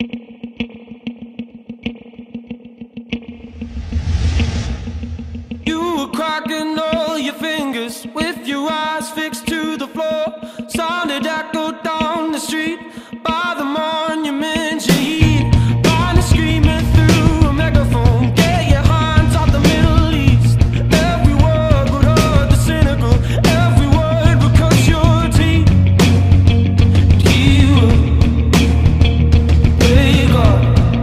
You were cracking all your fingers with your eyes fixed to the floor. Sounded echoed down the street by the monument you heed. Blind and screaming through a megaphone. Get your hands off the Middle East. Every word would hurt the cynical. Every word would cut your teeth. You pray God.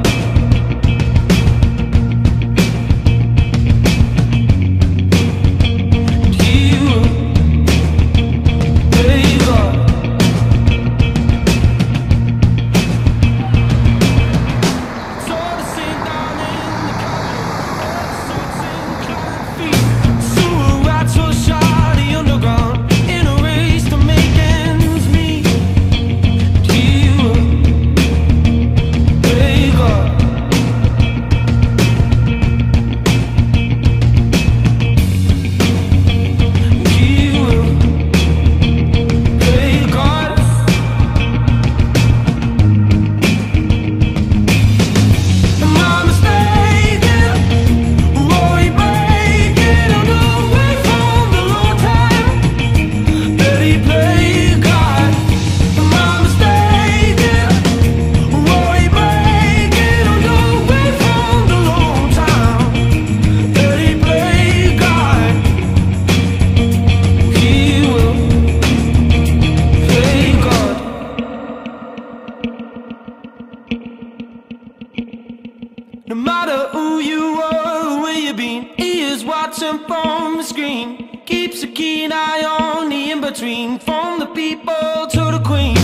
No matter who you are or where you've been, he is watching from the screen. Keeps a keen eye on the in-between, from the people to the queen.